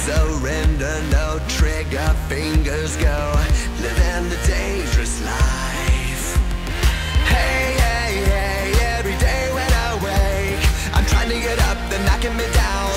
surrender, no trigger fingers go, living the dangerous life. Hey, hey, hey, every day when I wake, I'm trying to get up, they're knocking me down.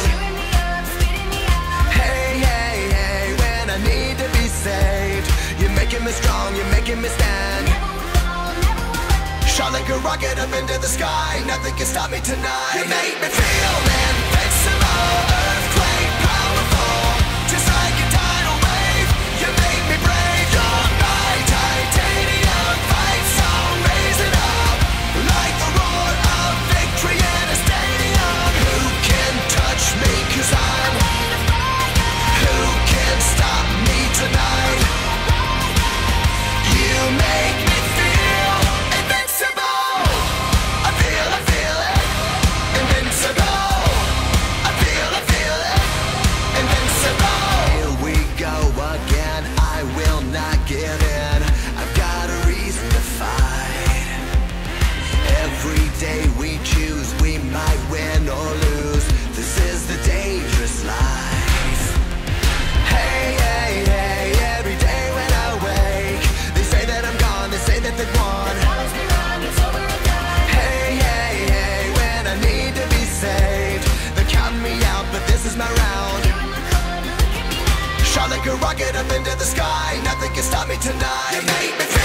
Hey, hey, hey, when I need to be saved, you're making me strong, you're making me stand. Shot like a rocket up into the sky, nothing can stop me tonight. You make me feel invincible, earthquake powerful, just like a tidal wave. You make me brave, you're my titanium fight song, raising up like the roar of victory in a stadium. Who can touch me, 'cause I'm who can stop me tonight? You make me feel invincible. I feel it, invincible. I feel it, invincible. Here we go again, I will not give in. I've got a reason to fight. Every day we choose, we might win or lose. This is the dangerous life. Hey, hey, hey, every day when I wake, they say that I'm gone, they say that they've won. Hey, hey, hey, when I need to be saved, they're counting me out, but this is my round. Shot like a rocket up into the sky, nothing can stop me tonight. You make me feel